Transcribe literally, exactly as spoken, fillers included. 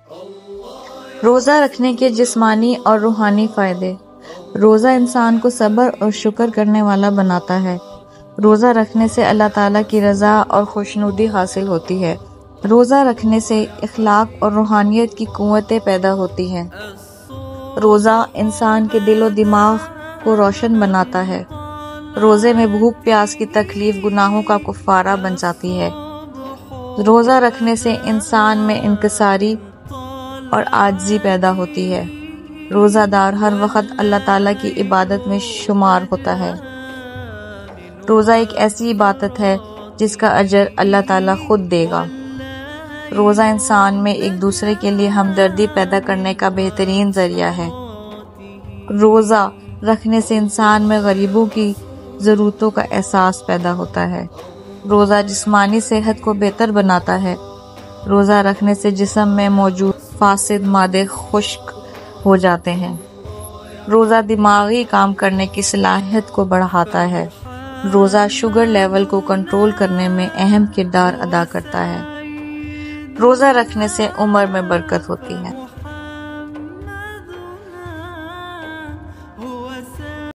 روزہ رکھنے کے جسمانی اور روحانی فائدے۔ روزہ انسان کو صبر اور شکر کرنے والا بناتا ہے۔ روزہ رکھنے سے اللہ تعالیٰ کی رضا اور خوشنودی حاصل ہوتی ہے۔ روزہ رکھنے سے اخلاق اور روحانیت کی قوتیں پیدا ہوتی ہیں۔ روزہ انسان کے دل و دماغ کو روشن بناتا ہے۔ روزے میں بھوک پیاس کی تکلیف گناہوں کا کفارہ بن جاتی ہے۔ روزہ رکھنے سے انسان میں انکساری اور عاجزی پیدا ہوتی ہے۔ روزہ دار ہر وقت اللہ تعالیٰ کی عبادت میں شمار ہوتا ہے۔ روزہ ایک ایسی عبادت ہے جس کا اجر اللہ تعالیٰ خود دے گا۔ روزہ انسان میں ایک دوسرے کے لیے ہمدردی پیدا کرنے کا بہترین ذریعہ ہے۔ روزہ رکھنے سے انسان میں غریبوں کی ضرورتوں کا احساس پیدا ہوتا ہے۔ روزہ جسمانی صحت کو بہتر بناتا ہے۔ روزہ رکھنے سے جسم میں موجود فاسد مادے خشک ہو جاتے ہیں۔ روزہ دماغی کام کرنے کی صلاحیت کو بڑھاتا ہے۔ روزہ شوگر لیول کو کنٹرول کرنے میں اہم کردار ادا کرتا ہے۔ روزہ رکھنے سے عمر میں برکت ہوتی ہے۔